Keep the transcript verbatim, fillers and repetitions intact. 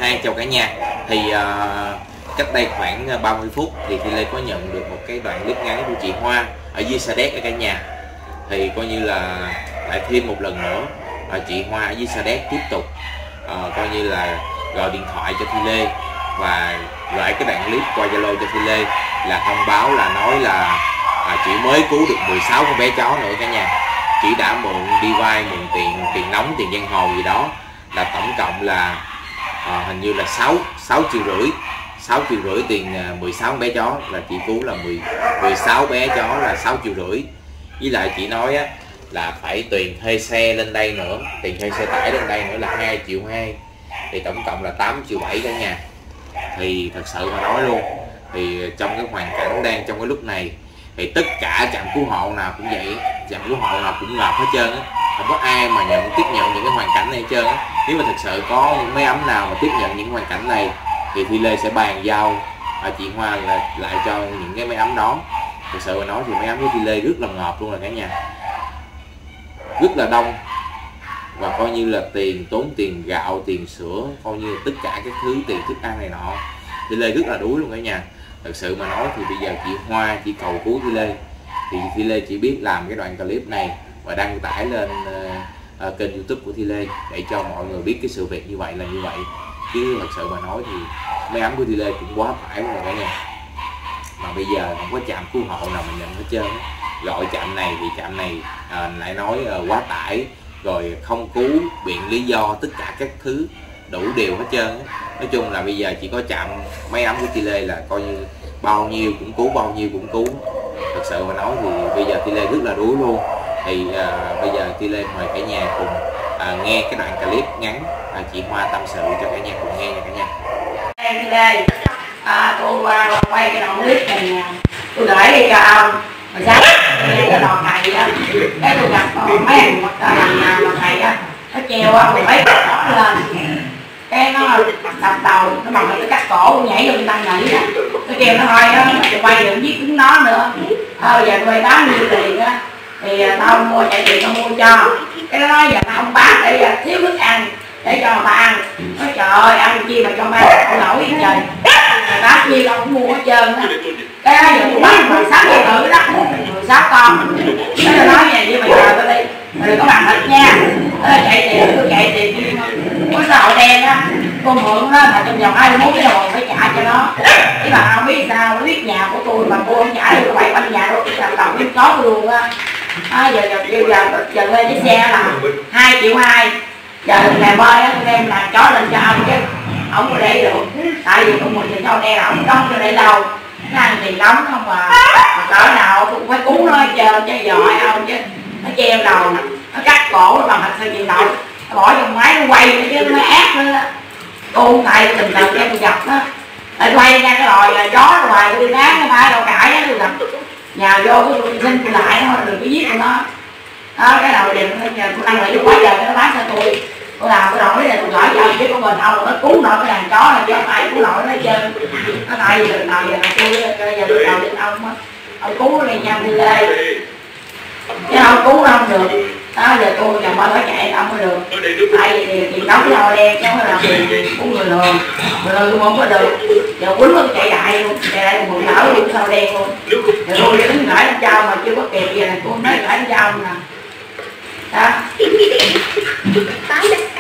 hai chào cả nhà. Thì uh, cách đây khoảng ba mươi phút thì Thi Lê có nhận được một cái đoạn clip ngắn của chị Hoa ở dưới Sa Đéc ở cả nhà. Thì coi như là lại thêm một lần nữa uh, chị Hoa ở dưới Sa Đéc tiếp tục uh, coi như là gọi điện thoại cho Thi Lê và gửi cái đoạn clip qua Zalo cho Thi Lê, là thông báo là nói là uh, chị mới cứu được mười sáu con bé chó nữa cả nhà. Chị đã mượn đi vay, mượn tiền tiền nóng, tiền giang hồ gì đó, là tổng cộng là à, hình như là sáu sáu triệu rưỡi sáu triệu rưỡi tiền à, mười sáu bé chó, là chị cứu là mười, mười sáu bé chó là sáu triệu rưỡi. Với lại chị nói á, là phải tiền thuê xe lên đây nữa, tiền thuê xe tải lên đây nữa là hai triệu hai, thì tổng cộng là tám triệu bảy cả nhà. Thì thật sự mà nói luôn, thì trong cái hoàn cảnh đang trong cái lúc này thì tất cả trạm cứu hộ nào cũng vậy, trạm cứu hộ nào cũng ngập hết trơn á, không có ai mà nhận tiếp nhận những cái hoàn cảnh này hết trơn á. Nếu mà thật sự có những máy ấm nào mà tiếp nhận những hoàn cảnh này thì Thi Lê sẽ bàn giao à, chị Hoa lại, lại cho những cái máy ấm đó. Thật sự mà nói thì máy ấm của Thi Lê rất là ngọt luôn là cả nhà, rất là đông, và coi như là tiền tốn tiền gạo, tiền sữa, coi như tất cả các thứ tiền thức ăn này nọ, Thi Lê rất là đuối luôn cả nhà. Thật sự mà nói thì bây giờ chị Hoa chỉ cầu cứu Thi Lê, thì Thi Lê chỉ biết làm cái đoạn clip này và đăng tải lên uh, uh, kênh YouTube của Thi Lê để cho mọi người biết cái sự việc như vậy là như vậy. Chứ thật sự mà nói thì máy ấm của Thi Lê cũng quá tải rồi cả nhà, mà bây giờ không có trạm cứu hộ nào mà nhận hết trơn. Gọi trạm này thì trạm này uh, lại nói uh, quá tải, rồi không cứu, biện lý do tất cả các thứ đủ điều hết trơn. Nói chung là bây giờ chỉ có trạm máy ấm của Thi Lê là coi như bao nhiêu cũng cứu, bao nhiêu cũng cứu. Thật sự mà nói thì bây giờ Thi Lê rất là đuối luôn. Thì à, bây giờ Thi Lê mời cả nhà cùng à, nghe cái đoạn clip ngắn à, chị Hoa tâm sự cho cả nhà cùng nghe nha cả nhà. Em Thi Lê, à, tôi uh, quay cái đoạn clip này tôi gửi đi cho ông. Hồi sáng cái đoàn thầy á, cái tôi gặp uh, mấy anh một đoàn thầy á, nó treo mười mấy đó lên, cái nó đập đầu, nó bằng cái cắt cổ nhảy vô tăng nhảy á, nó kêu nó thôi á, tôi quay được giết chúng nó nữa. Thôi giờ tôi bán nhiêu tiền á thì tao mua, chạy tiền tao mua cho. Cái nó nói giờ tao không bán để thiếu thức ăn để cho người ta ăn. Nói trời ơi, ăn chi mà cho ba không nổi gì trời, bán nhiêu tao cũng mua hết trơn á. Cái đó giờ tôi bán mười sáu triệu tử đó, mười sáu con. Cái nó nói vậy, nhưng mà giờ tao đi đừng có bằng hết nha. Chạy tiền, tôi chạy tiền có xã hội đen á, cô mượn đó mà trong vòng hai mươi mốt cái đồng phải trả cho nó. Chứ mà không biết sao, nó biết nhà của tôi mà cô không trả được bảy quanh nhà đâu, làm tổng biết có luôn á. À, giờ giờ giờ giờ, giờ lên cái xe là hai triệu hai, giờ ngày bơi á tôi đem làm chó lên cho ông chứ không có để được, tại vì con mình thì cho đen ông không cho để đâu, nó ăn tiền nóng không mà, mà cỡ nào tôi cũng phải cứu nó hết trơn chứ giỏi ông chứ. Nó treo đầu, nó cắt cổ nó bằng hình sao chịu nổi, nó bỏ trong máy nó quay nữa chứ nó ác nữa. Cô tại tình cờ em tôi gặp nó, tại quay ra cái lòi là chó hoài tôi đi bán nó phải đâu cãi á, tôi gặp nhà vô tôi xin tôi lại nó đừng có giết nó đó. Cái đầu điện nó giờ tôi đang lại quá giờ nó bán cho tôi, tôi làm tôi đổi là tôi gửi cho ông chứ con mình ông nó cứu nổi cái đàn chó là cho ai cứu nổi nó chơi. Nó tại vì từ nào giờ là tôi giờ tôi đầu điện ông á, ông cứu nó đi nha Thi Lê, chứ không cứu nó không được đó. Giờ tôi nhầm bao phải chạy ông mới được, tại vì thì tiền đóng cho đen chứ là của người lừa, người lừa tôi không có được. Giờ quýnh nó chạy đại luôn, chạy đại một nở luôn sao đen luôn. Giờ tôi đứng gửi lên trao mà chưa có kịp, giờ này tôi nói gửi lên trao nè đó.